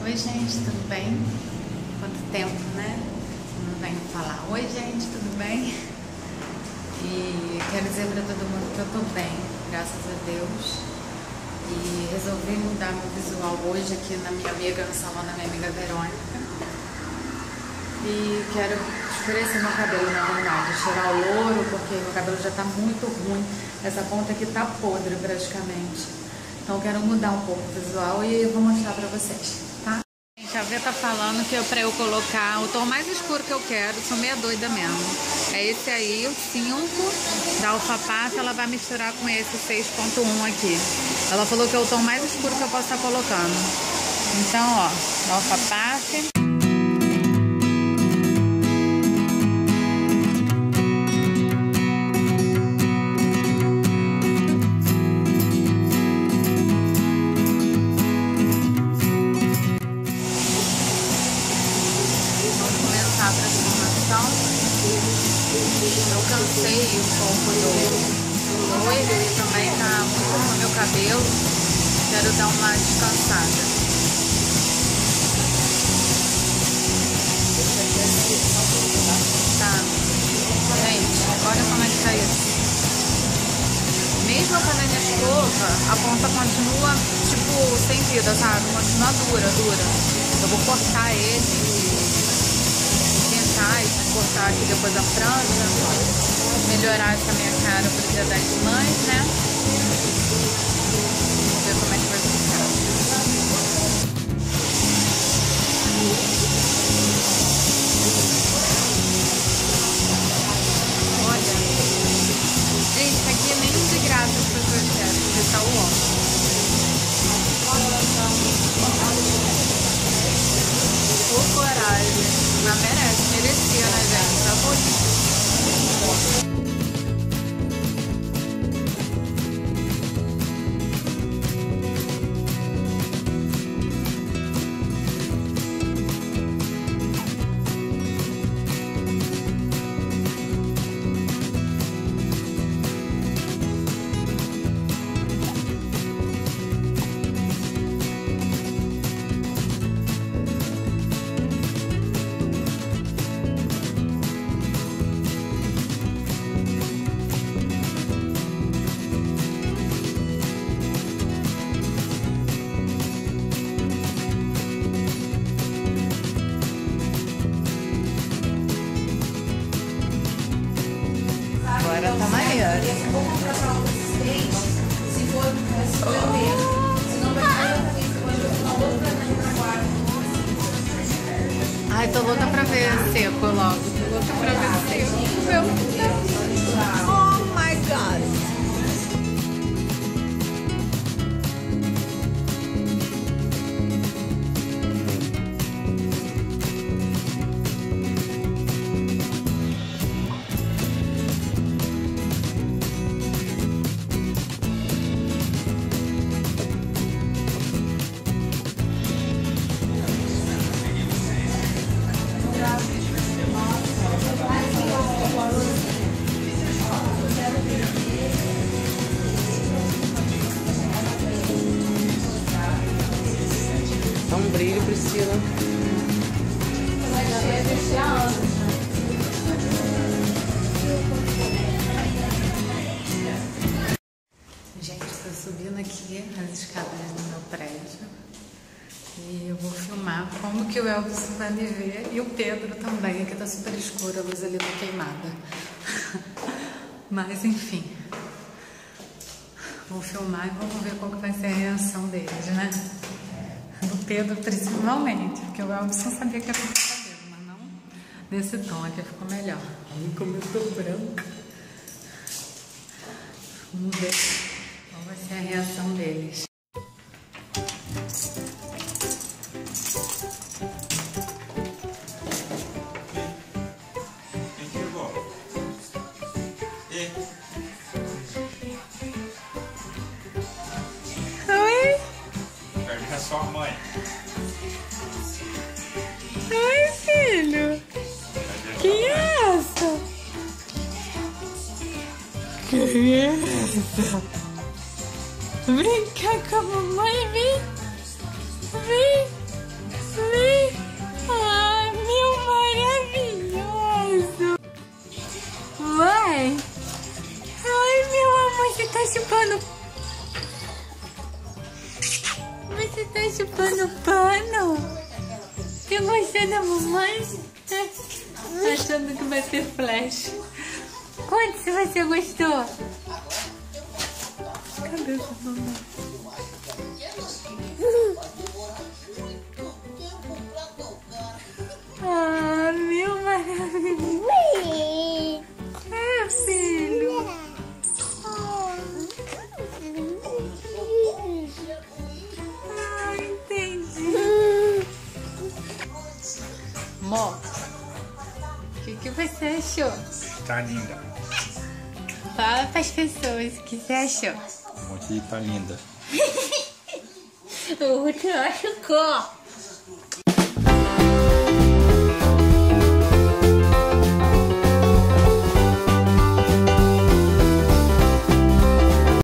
Oi gente, tudo bem? Quanto tempo, né? Não venho falar. Oi gente, tudo bem? E quero dizer pra todo mundo que eu tô bem, graças a Deus. E resolvi mudar meu visual hoje aqui na minha amiga, no salão da minha amiga Verônica. E quero escurecer meu cabelo, na verdade, tirar o louro, porque meu cabelo já tá muito ruim. Essa ponta aqui tá podre praticamente. Então eu quero mudar um pouco o visual e eu vou mostrar pra vocês, tá? Gente, a Vê tá falando que pra eu colocar o tom mais escuro que eu quero, sou meia doida mesmo. É esse aí, o 5 da Alpha Paf, ela vai misturar com esse 6.1 aqui. Ela falou que é o tom mais escuro que eu posso estar colocando. Então, ó, da Alpha Paf. Eu cansei um pouco do loiro e também tá muito no meu cabelo. Quero dar uma descansada. Tá. Gente, olha como é que tá isso. Mesmo quando ele escova, a ponta continua, tipo, sem vida, sabe? Continua dura. Eu vou cortar ele e cortar aqui depois a franja, melhorar essa minha cara pro Dia das Mães, né? Vamos ver como é que vai ficar. Olha, gente, isso aqui nem de graça as pessoas querem, porque tá o óculos. Por coragem. Não merece, merecia, né, gente? Tá bonito. Agora tá maneiro. Ai, tô louca pra ver seco logo. Tô louca pra ver seco. Meu Deus. Oh my God. Dá um brilho, Priscila. Gente, tô subindo aqui as escadas do meu prédio e eu vou filmar como que o Elvis vai me ver e o Pedro também. Aqui tá super escuro, a luz ali tá queimada. Mas enfim, vou filmar e vamos ver qual que vai ser a reação deles, né? Do Pedro principalmente, porque o Elvis não sabia que ia pintar cabelo, mas não desse tom aqui ficou melhor. Ai, como eu tô branca. Vamos ver qual vai ser a reação deles. Oi? É só a mãe. Oi, filho. Quem é essa? Quem é essa? Vem cá com a mamãe, vem. Vem. chupando. Você tá chupando pano? Você gostou da mamãe? Achando que vai ter flash. Conte se você gostou. Cadê essa mamãe? Ah, meu maravilhoso. É, filho. Ah, entendi. Mó, o que você achou? Tá linda. Fala para as pessoas o que você achou. A Monte tá linda. O Ruth machucou.